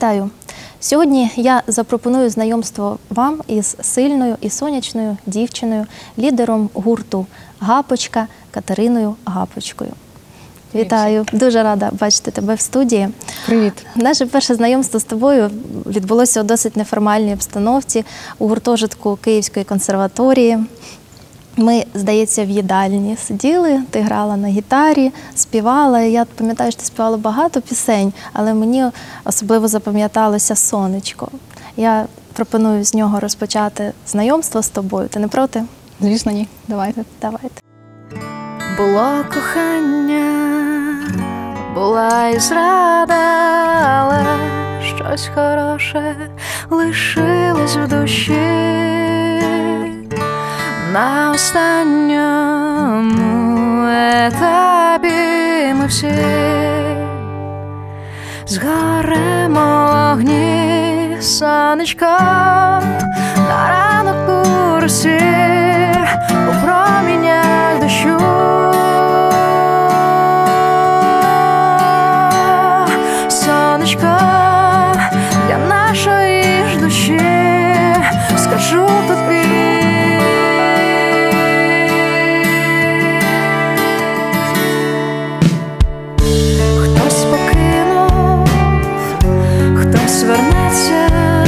Вітаю! Сьогодні я запропоную знайомство вам із сильною і сонячною дівчиною, лідером гурту «Гапочка» Катериною Гапочкою. Вітаю! Дуже рада бачити тебе в студії. Привіт! Наше перше знайомство з тобою відбулося у досить неформальній обстановці у гуртожитку Київської консерваторії. Ми, здається, в їдальні сиділи, ти грала на гітарі, співала. Я пам'ятаю, що ти співала багато пісень, але мені особливо запам'яталося «Сонечко». Я пропоную з нього розпочати знайомство з тобою. Ти не проти? Звісно, ні. Давайте. Давайте. Було кохання, була і зрада, але щось хороше лишилось в душі. На останньому етапі ми всі згоремо в огні, сонечко на ранок курсі у промінях дощу. Сонечко для нашої ж душі, скажу тобі. Вернеться,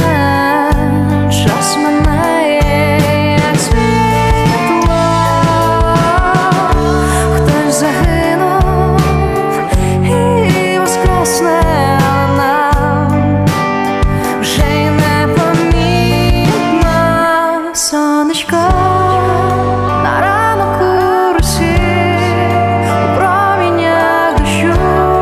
час минає, як світло. Хтось загинув і воскресне нам, вже й непомітно. Сонечко на ранок курсі у промінях дощу.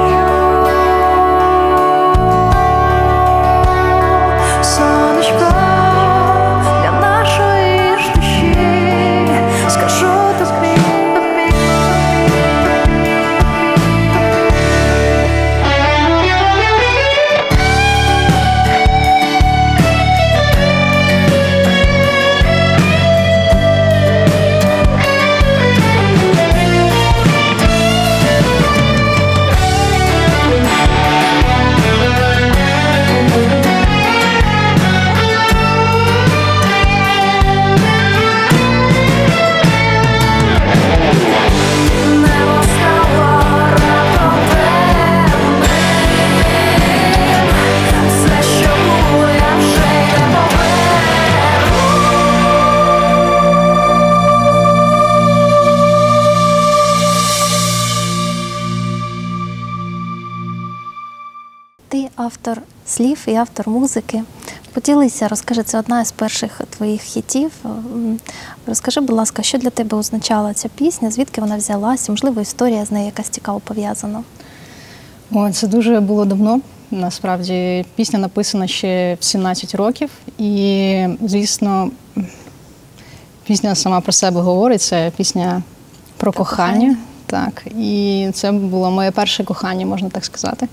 Ти автор слів і автор музики. Поділися, розкажи, це одна із перших твоїх хітів. Розкажи, будь ласка, що для тебе означала ця пісня, звідки вона взялася, можливо, історія з нею якась цікаво пов'язана? Це дуже було давно. Насправді, пісня написана ще в 17 років. І, звісно, пісня сама про себе говорить. Це пісня про кохання. Так. І це було моє перше кохання, можна так сказати.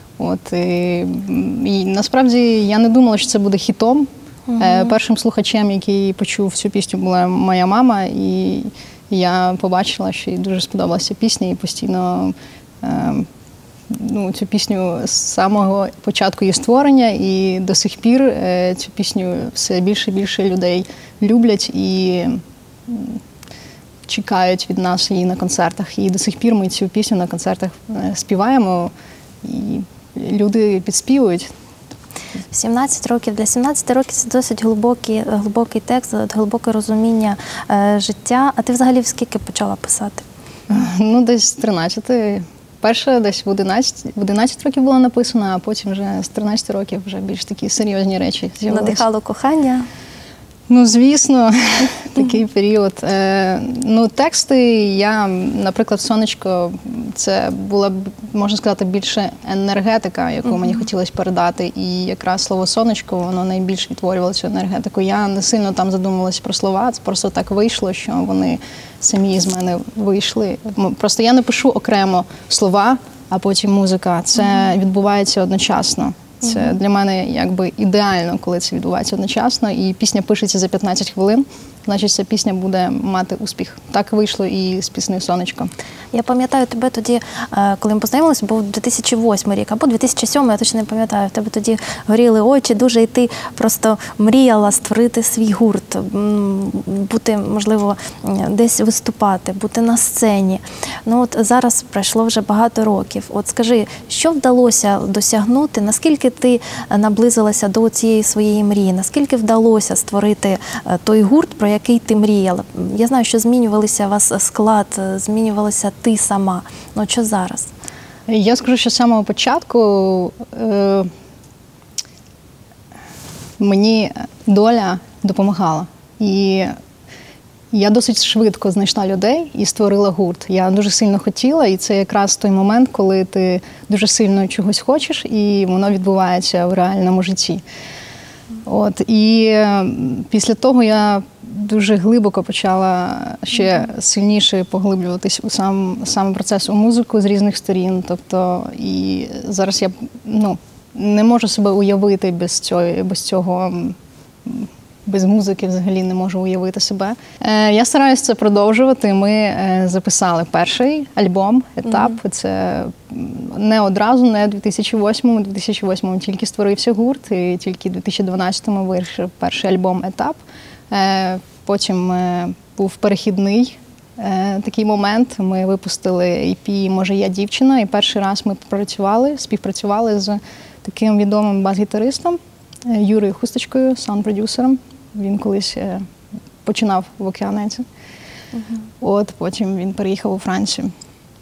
І насправді я не думала, що це буде хітом. Першим слухачем, який почув цю пісню, була моя мама. І я побачила, що їй дуже сподобалася пісня. І постійно цю пісню з самого початку її створення. І до сих пір цю пісню все більше і більше людей люблять і чекають від нас її на концертах. І до сих пір ми цю пісню на концертах співаємо. І люди підспівують. 17 років. Для 17 років це досить глибокий текст, глибоке розуміння життя. А ти взагалі в скільки почала писати? Десь з 13. Перша десь в 11 років була написана, а потім вже з 13 років вже більш такі серйозні речі з'явилися. Надихало кохання? Звісно, такий період. Тексти я, наприклад, «Сонечко», це була, можна сказати, більше енергетика, яку мені хотілося передати. І якраз слово «сонечко», воно найбільш відтворювало цю енергетику. Я не сильно там задумувалася про слова, це просто так вийшло, що вони самі з мене вийшли. Просто я не пишу окремо слова, а потім музика. Це відбувається одночасно. Це для мене якби ідеально, коли це відбувається одночасно. І пісня пишеться за 15 хвилин, значить ця пісня буде мати успіх. Так вийшло і з піснею «Сонечко». Я пам'ятаю тебе тоді, коли ми познайомилися, був 2008 рік, або 2007, я точно не пам'ятаю. В тебе тоді горіли очі дуже, і ти просто мріяла створити свій гурт, бути, можливо, десь виступати, бути на сцені. Ну от зараз пройшло вже багато років. От скажи, що вдалося досягнути, наскільки ти наблизилася до цієї своєї мрії, наскільки вдалося створити той гурт, про який ти мріяла? Я знаю, що змінювалися у вас склад, змінювалася ти сама. Ну, що зараз? Я скажу, що з самого початку мені доля допомагала. І я досить швидко знайшла людей і створила гурт. Я дуже сильно хотіла, і це якраз той момент, коли ти дуже сильно чогось хочеш, і воно відбувається в реальному житті. От, і після того я дуже глибоко почала ще сильніше поглиблюватись у сам процес, у музику з різних сторін. Тобто, і зараз я не можу себе уявити без цього, без музики взагалі не можу уявити себе. Я стараюся це продовжувати. Ми записали перший альбом, етап. Це не одразу, не в 2008-му. У 2008-му тільки створився гурт, і тільки в 2012-му вийшов перший альбом «Етап». Потім був перехідний такий момент. Ми випустили EP «Може я дівчина», і перший раз ми співпрацювали з таким відомим бас-гітаристом Юрою Хусточкою, саунд-продюсером. Він колись починав в «Океанеці». От, потім він переїхав у Францію.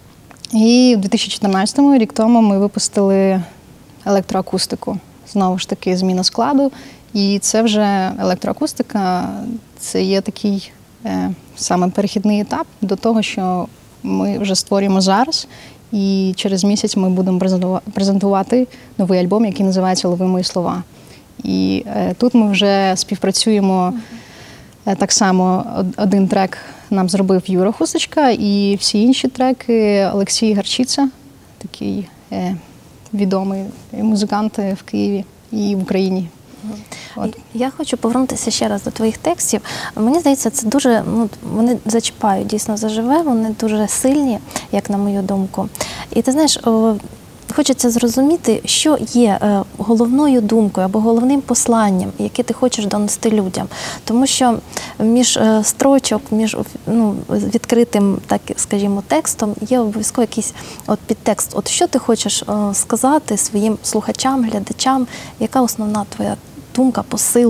І в 2014-му, рік тому, ми випустили електроакустику. Знову ж таки, зміна складу. І це вже електроакустика, це є такий саме перехідний етап до того, що ми вже створюємо зараз. І через місяць ми будемо презентувати новий альбом, який називається «Лови мої слова». І тут ми вже співпрацюємо так само. Один трек нам зробив Юра Хусточка, і всі інші треки Олексій Гарчиця, такий відомий музикант в Києві і в Україні. От. Я хочу повернутися ще раз до твоїх текстів. Мені здається, це дуже, вони зачіпають дійсно заживе, вони дуже сильні, як на мою думку. І ти знаєш, хочеться зрозуміти, що є головною думкою або головним посланням, яке ти хочеш донести людям. Тому що між строчок, між відкритим, так скажімо, текстом є обов'язково якийсь підтекст. От що ти хочеш сказати своїм слухачам, глядачам, яка основна твоя думка, посил?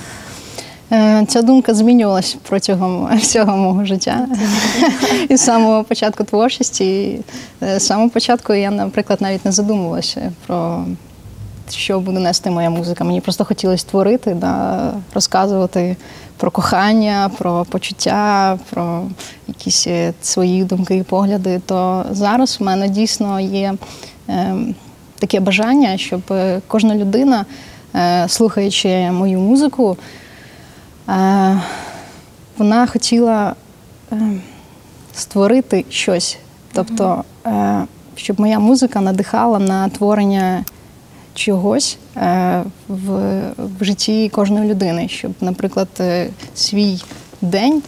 Ця думка змінювалась протягом всього мого життя. І з самого початку творчості. З самого початку я, наприклад, навіть не задумувалася про що буде нести моя музика. Мені просто хотілося творити, розказувати про кохання, про почуття, про якісь свої думки і погляди. То зараз в мене дійсно є таке бажання, щоб кожна людина, слухаючи мою музику, вона хотіла створити щось. Тобто, щоб моя музика надихала на творення чогось в житті кожної людини. Щоб, наприклад, свій день,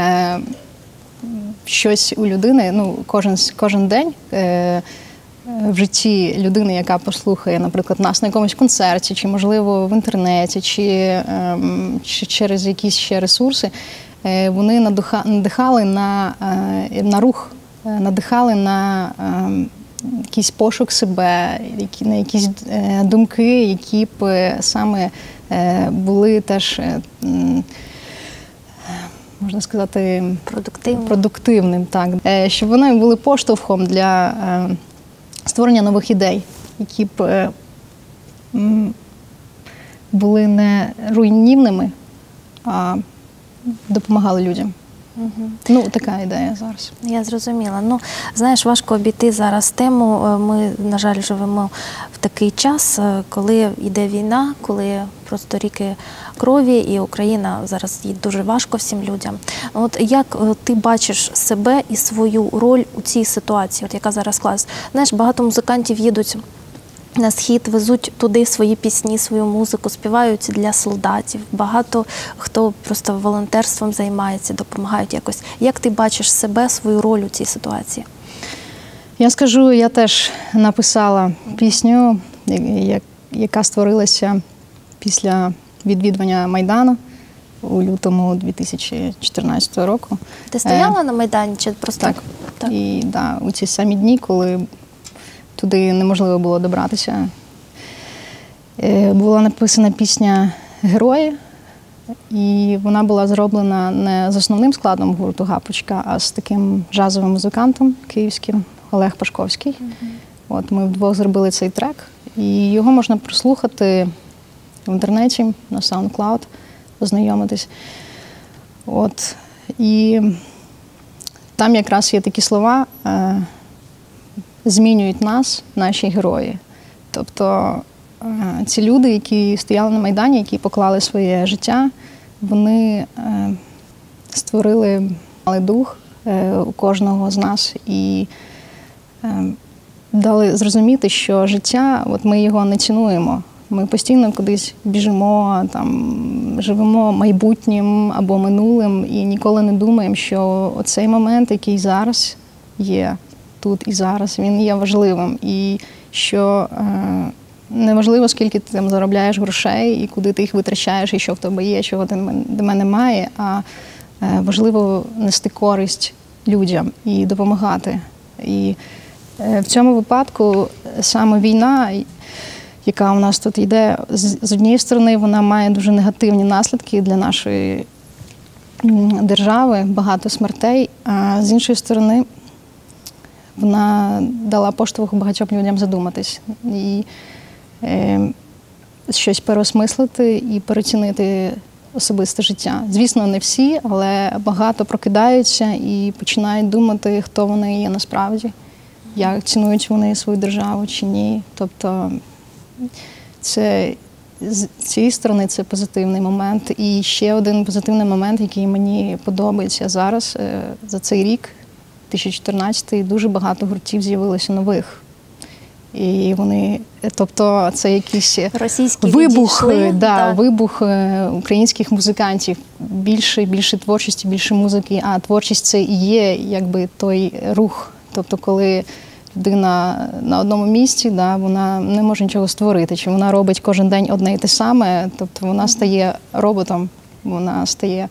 щось у людини, кожен день в житті людини, яка послухає, наприклад, нас на якомусь концерті, чи, можливо, в інтернеті, чи через якісь ще ресурси, вони надихали на рух, надихали на якийсь пошук себе, на якісь думки, які б саме були теж, можна сказати, продуктивним, так. Щоб вони були поштовхом для створення нових ідей, які б були не руйнівними, а допомагали людям. Така ідея зараз. Я зрозуміла. Знаєш, важко обійти зараз тему. Ми, на жаль, живемо в такий час, коли йде війна, коли просто ріки крові, і Україна зараз їй дуже важко всім людям. От як ти бачиш себе і свою роль у цій ситуації, яка зараз склалась? Знаєш, багато музикантів їдуть на схід, везуть туди свої пісні, свою музику, співають для солдатів. Багато хто просто волонтерством займається, допомагають якось. Як ти бачиш себе, свою роль у цій ситуації? Я скажу, я теж написала пісню, яка створилася після відвідування Майдану у лютому 2014 року. Ти стояла на Майдані чи просто? Так. І у ці самі дні, коли туди неможливо було добратися, була написана пісня «Герої», і вона була зроблена не з основним складом гурту «Гапочка», а з таким джазовим музикантом київським Олег Пашковський. От ми вдвох зробили цей трек, і його можна прослухати в інтернеті на SoundCloud, ознайомитись. От. І там якраз є такі слова «змінюють нас, наші герої». Тобто ці люди, які стояли на Майдані, які поклали своє життя, вони створили дух у кожного з нас і дали зрозуміти, що життя, от ми його не цінуємо. Ми постійно кудись біжимо, живемо майбутнім або минулим і ніколи не думаємо, що оцей момент, який зараз є тут і зараз, він є важливим. І що неважливо, скільки ти там заробляєш грошей і куди ти їх витрачаєш, і що в тебе є, чого тебе немає, а важливо нести користь людям і допомагати. І в цьому випадку саме війна, яка у нас тут йде, з однієї сторони, вона має дуже негативні наслідки для нашої держави, багато смертей, а з іншої сторони, вона дала поштовх багатьом людям задуматись і щось переосмислити і переоцінити особисте життя. Звісно, не всі, але багато прокидаються і починають думати, хто вони є насправді, як цінують вони свою державу чи ні. Тобто це, з цієї сторони це позитивний момент. І ще один позитивний момент, який мені подобається зараз, за цей рік, 2014-й, дуже багато гуртів з'явилося нових. І вони, тобто це якийсь вибух українських музикантів, більше творчості, більше музики, а творчість це і є якби той рух. Тобто коли людина на одному місці, вона не може нічого створити, чи вона робить кожен день одне і те саме, тобто вона стає роботом, вона стає,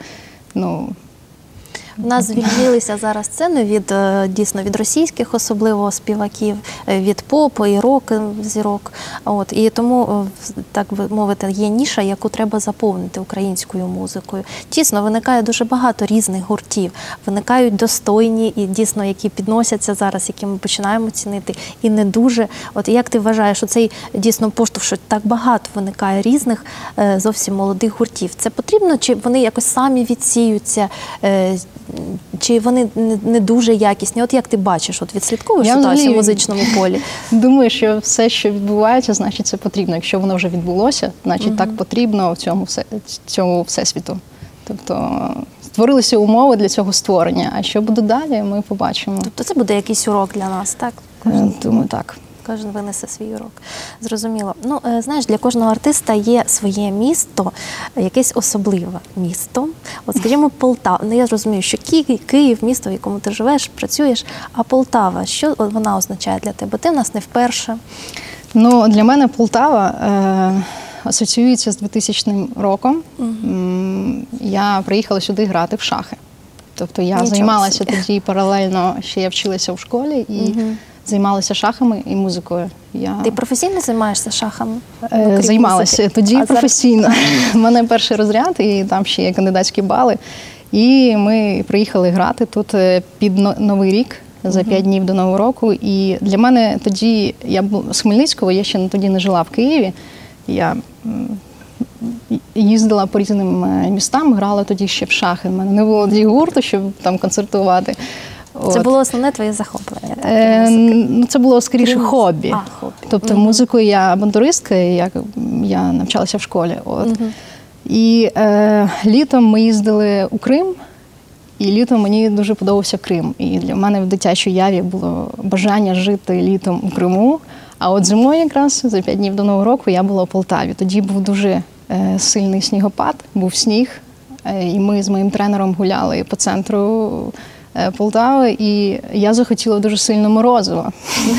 У нас звільнилися зараз сцени дійсно від російських, особливо співаків, від попу і рок-зірок. І тому, так би мовити, є ніша, яку треба заповнити українською музикою. Дійсно, виникає дуже багато різних гуртів. Виникають достойні і дійсно, які підносяться зараз, які ми починаємо цінити, і не дуже. Як ти вважаєш, оцей дійсно поштовх, що так багато виникає різних зовсім молодих гуртів? Це потрібно, чи вони якось самі відсіються? Чи вони не дуже якісні? Як ти бачиш, відслідковуєш ситуацію в музичному полі? Думаю, що все, що відбувається, значить це потрібно. Якщо воно вже відбулося, значить так потрібно в цьому всесвіту. Тобто створилися умови для цього створення. А що буде далі, ми побачимо. Тобто це буде якийсь урок для нас, так? Думаю, так. Кожен винесе свій урок. Зрозуміло. Знаєш, для кожного артиста є своє місто, якесь особливе місто. Скажімо, Полтава. Я розумію, що Київ, місто, в якому ти живеш, працюєш, а Полтава, що вона означає для тебе? Ти в нас не вперше. Для мене Полтава асоціюється з 2000 роком. Я приїхала сюди грати в шахи. Тобто я займалася тоді паралельно, ще я вчилася в школі і займалася шахами і музикою. Ти професійно займаєшся шахами? Займалася тоді професійно. У мене перший розряд, і там ще є кандидатські бали. І ми приїхали грати тут під Новий рік, за 5 днів до Нового року. І для мене тоді, я була з Хмельницького, я ще тоді не жила в Києві. Я їздила по різним містам, грала тоді ще в шахи. У мене не було тоді гурту, щоб там концертувати. Це було основне твоє захоплення? Це було скоріше хобі. Тобто музикою я бандуристка, я навчалася в школі. І літом ми їздили у Крим, і літом мені дуже подобався Крим. І для мене в дитячій уяві було бажання жити літом у Криму, А от зимою якраз за 5 днів до Нового року я була у Полтаві. Тоді був дуже сильний снігопад, був сніг, і ми з моїм тренером гуляли по центру Полтави, і я захотіла дуже сильно морозиво.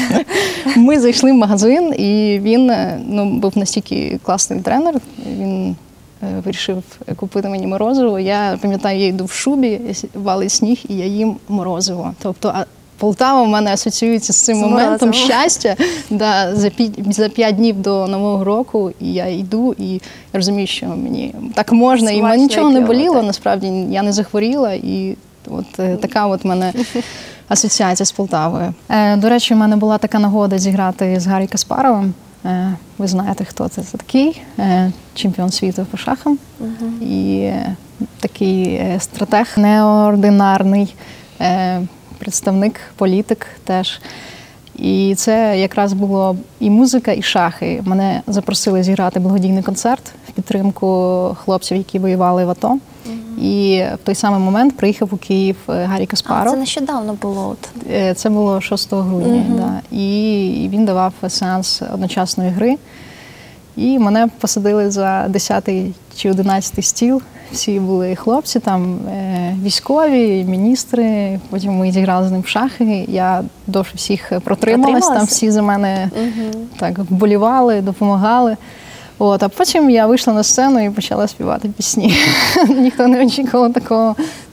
Ми зайшли в магазин, і він був настільки класний тренер, він вирішив купити мені морозиво. Я пам'ятаю, я йду в шубі, валить сніг, і я їм морозиво. Тобто Полтава в мене асоціюється з цим моментом щастя. Да, за 5 днів до Нового року і я йду, і я розумію, що мені так можна, і мені нічого не боліло, насправді я не захворіла, і от така от в мене асоціація з Полтавою. До речі, в мене була така нагода зіграти з Гаррі Каспаровим. Ви знаєте, хто це такий, чемпіон світу по шахам. І такий стратег, неординарний представник, політик теж. І це якраз було і музика, і шахи. Мене запросили зіграти благодійний концерт в підтримку хлопців, які воювали в АТО. І в той самий момент приїхав у Київ Гаррі Каспаров. Це нещодавно було? Це було 6 грудня. Да. І він давав сеанс одночасної гри. І мене посадили за 10-й чи 11-й стіл. Всі були хлопці, там військові, міністри. Потім ми зіграли з ним в шахи. Я довше всіх протрималась. Там всі за мене так вболівали, допомагали. От, а потім я вийшла на сцену і почала співати пісні. Ніхто не очікував такого.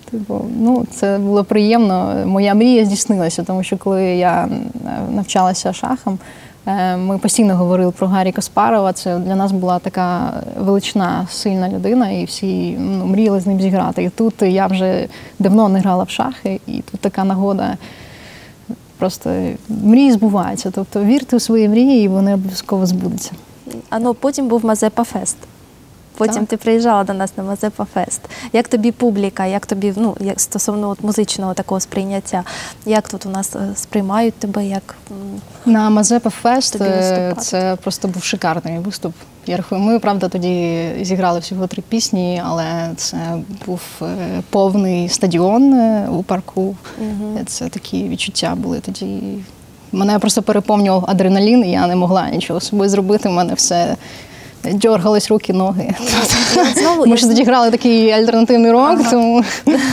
Це було приємно. Моя мрія здійснилася, тому що коли я навчалася шахам, ми постійно говорили про Гаррі Каспарова. Це для нас була така велична, сильна людина, і всі мріяли з ним зіграти. І тут я вже давно не грала в шахи, і тут така нагода. Просто мрії збуваються. Тобто вірте у свої мрії, і вони обов'язково збудуться. Потім був Мазепа Фест. Потім ти приїжджала до нас на Мазепа Фест. Як тобі публіка, як тобі, як стосовно музичного такого сприйняття, як тут у нас сприймають тебе, як на Мазепа Фест це просто був шикарний виступ. Я рахую, ми, правда, тоді зіграли всього 3 пісні, але це був повний стадіон у парку. Це такі відчуття були тоді. Мене просто переповнював адреналін, і я не могла нічого з собою зробити, в мене все дьоргались руки, ноги. Ми ж тоді грали такий альтернативний рок, тому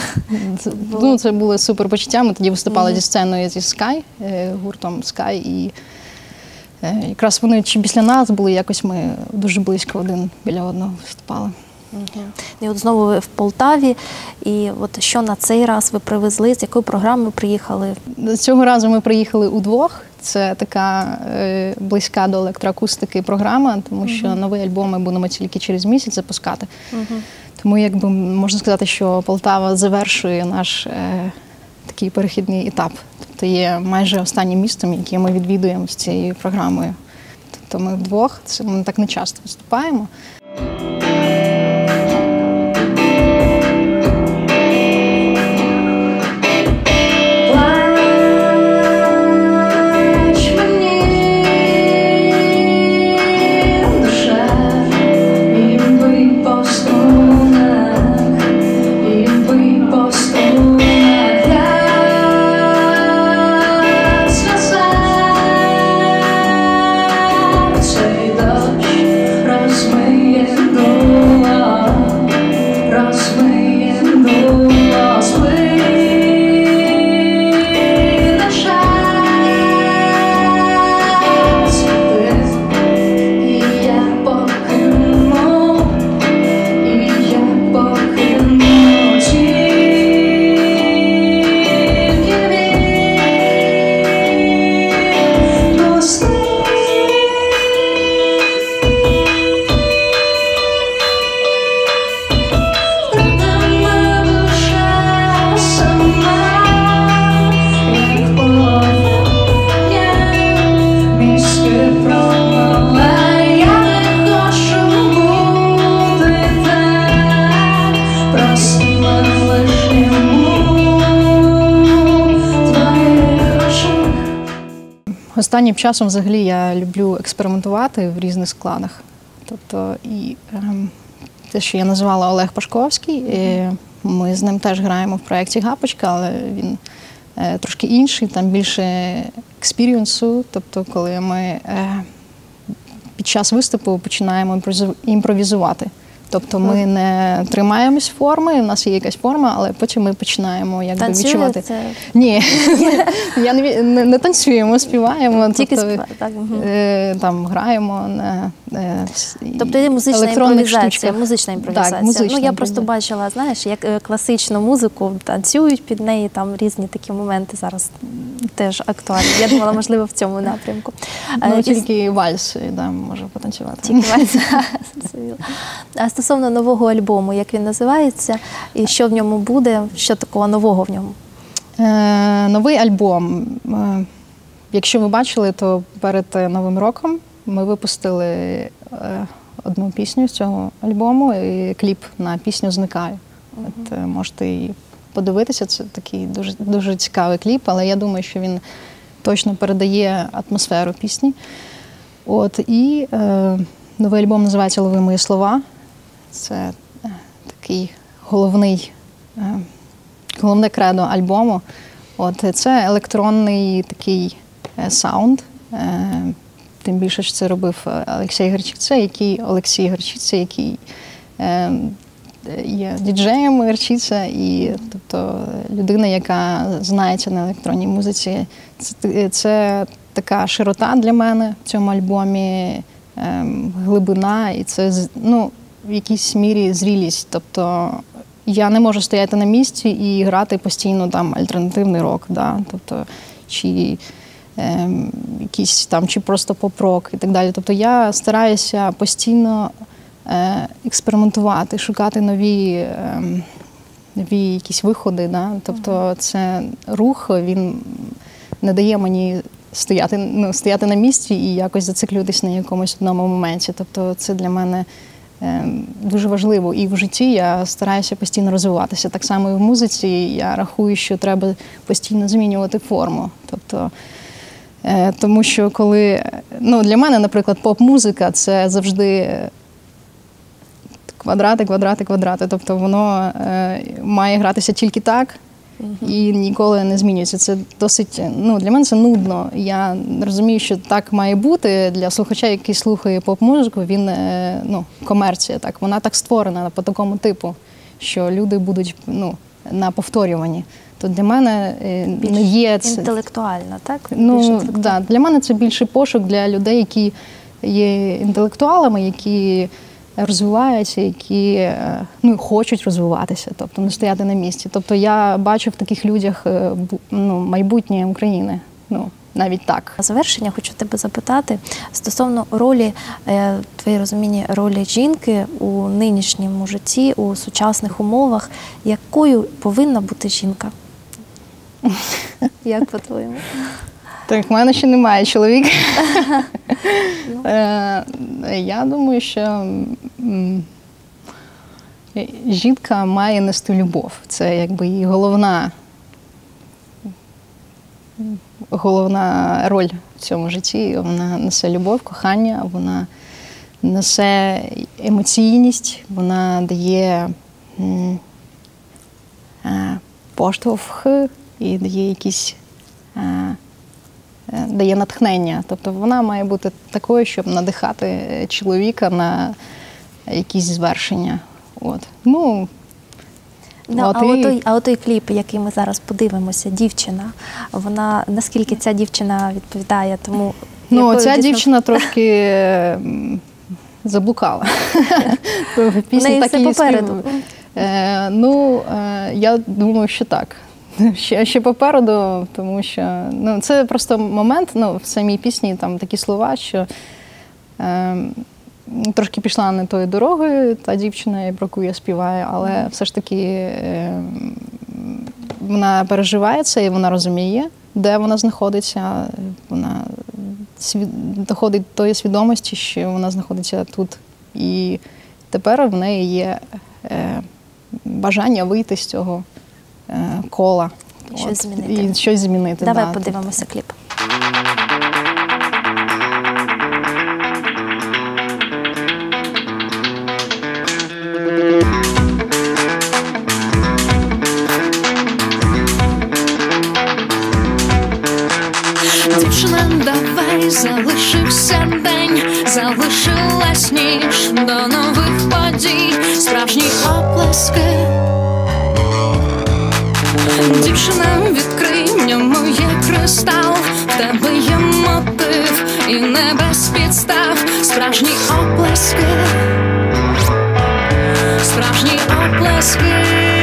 це було супер почуття. Ми тоді виступали зі сценою зі Sky, гуртом Sky, і якраз вони чи після нас були, якось ми дуже близько один біля одного виступали. І от знову ви в Полтаві, і от що на цей раз ви привезли, з якою програмою приїхали? Цього разу ми приїхали удвох. Це така близька до електроакустики програма, тому що новий альбом ми будемо тільки через місяць запускати. Тому, якби можна сказати, що Полтава завершує наш такий перехідний етап. Тобто є майже останнім містом, яке ми відвідуємо з цією програмою. Тобто ми вдвох, ми так не часто виступаємо. Останнім часом взагалі я люблю експериментувати в різних складах. Тобто і те, що я називала Олег Пашковський, ми з ним теж граємо в проєкті «Гапочка», але він трошки інший, там більше експірієнсу, тобто коли ми під час виступу починаємо імпровізувати. Тобто ми не тримаємось форми, у нас є якась форма, але потім ми починаємо якби відчувати. Це... Ні, я не танцюємо, співаємо. Тільки тобто, так. Там граємо на тобто є музична імпровізація. Музична імпровізація. Так, музична я просто бачила, знаєш, як класичну музику танцюють під неї, там різні такі моменти зараз теж актуальні. Я думала, можливо, в цьому напрямку. Тільки вальс, можу потанцювати. Тільки вальс. А стосовно нового альбому, як він називається, і що в ньому буде, що такого нового в ньому? Новий альбом. Якщо ви бачили, то перед Новим роком ми випустили одну пісню з цього альбому, і кліп на пісню «Зникаю». От, можете її подивитися, це такий дуже, дуже цікавий кліп, але я думаю, що він точно передає атмосферу пісні. От, і новий альбом називається «Лови мої слова». Це такий головне кредо альбому. От, це електронний такий саунд. Тим більше, що це робив Олексій Герчиця, який є діджеєм Герчиця, і тобто людина, яка знається на електронній музиці. Це така широта для мене в цьому альбомі, глибина, і це в якійсь мірі зрілість. Тобто я не можу стояти на місці і грати постійно там альтернативний рок, да? Тобто, чи якийсь там, чи просто поп-рок і так далі. Тобто я стараюся постійно експериментувати, шукати нові якісь виходи. Да? Тобто це рух, він не дає мені стояти на місці і якось зациклюватись на якомусь одному моменті. Тобто це для мене дуже важливо. І в житті я стараюся постійно розвиватися. Так само і в музиці я рахую, що треба постійно змінювати форму. Тобто, тому що коли, для мене, наприклад, поп-музика – це завжди квадрати. Тобто воно має гратися тільки так і ніколи не змінюється. Це досить, для мене це нудно. Я розумію, що так має бути. Для слухача, який слухає поп-музику, він, комерція, так. Вона так створена по такому типу, що люди будуть, на повторюванні. То для мене не є це... Інтелектуально, так? Да, для мене це більше пошук для людей, які є інтелектуалами, які розвиваються, які хочуть розвиватися, тобто не стояти на місці. Тобто я бачу в таких людях майбутнє України. Навіть так. На завершення хочу тебе запитати стосовно ролі, твоє розуміння ролі жінки у нинішньому житті, у сучасних умовах. Якою повинна бути жінка? Як по-твоєму? Так, в мене ще немає чоловіка. Я думаю, що жінка має нести любов. Це якби її головна роль в цьому житті. Вона несе любов, кохання, вона несе емоційність, вона дає поштовх і дає якісь дає натхнення. Тобто вона має бути такою, щоб надихати чоловіка на якісь звершення. От. А отой кліп, який ми зараз подивимося, дівчина, вона, наскільки ця дівчина відповідає тому? Ця дівчина трошки заблукала. В неї все попереду. Я думаю, що так. Ще попереду, тому що це просто момент, в самій пісні там такі слова, що трошки пішла не тою дорогою та дівчина, про яку я співаю, але все ж таки вона переживає це і вона розуміє, де вона знаходиться. Вона доходить до тої свідомості, що вона знаходиться тут. І тепер в неї є бажання вийти з цього кола. Щось змінити. І щось змінити. Давай подивимося кліп. Залишився день, залишилась ніч до нових подій, справжні оплески. Дівчина, відкрий, в ньому є кристал, в тебе є мотив і не без підстав, справжні оплески, справжні оплески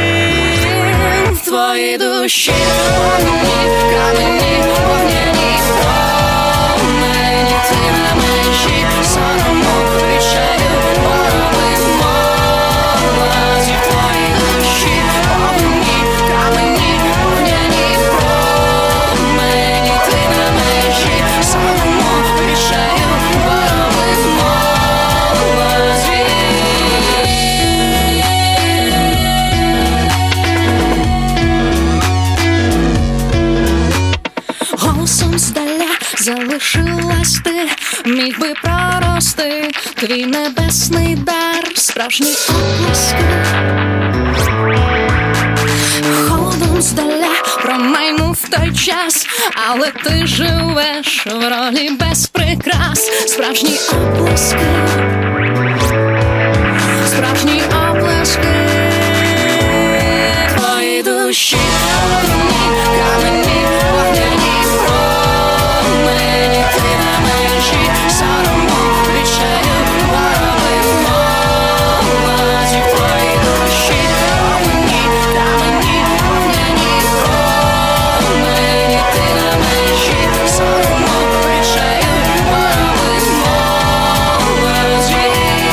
в твоїй душі, вогні, камені, вогняні промені, ти на межі сорому, відчаю, боровим молоді в твоїй душі, вогні, камені, вогняні промені, ти на межі сорому, відчаю, боровим молоді. Голосом здаля залишилась ти, міг би прорости твій небесний дар, справжні оплески. Холодом здаля промайнув той час, але ти живеш в ролі без прикрас, справжні оплески, справжні оплески твої душі, вогні, камені, вогняні промені, ти на межі сорому, відчаю, боровим молоді в твої душі, вогні, камені, вогняні промені, ти на межі сорому, відчаю, боровим молоді.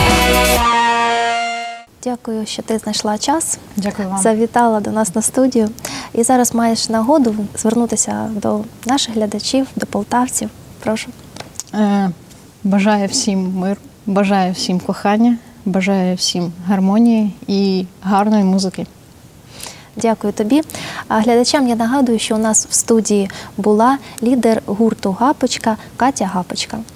Дякую, що ти знайшла час, Дякую вам. завітала до нас на студію. І зараз маєш нагоду звернутися до наших глядачів, до полтавців. Прошу. Бажаю всім миру, бажаю всім кохання, бажаю всім гармонії і гарної музики. Дякую тобі. А глядачам я нагадую, що у нас в студії була лідер гурту «Гапочка» Катя Гапочка.